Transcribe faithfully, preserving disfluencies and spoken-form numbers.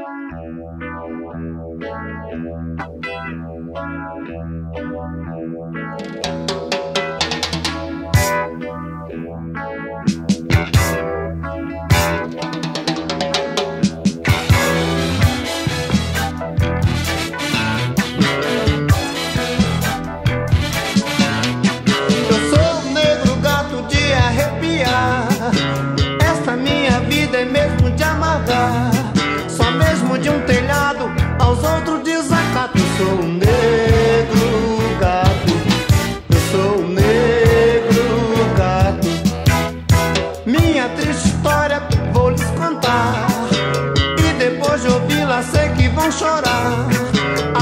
Esta minha vida é mesmo de amargar. Só mesmo de um telhado aos outros desacato. Eu sou um negro gato, eu sou um negro gato. Minha triste história vou lhes contar, e depois de ouvi-la sei que vão chorar.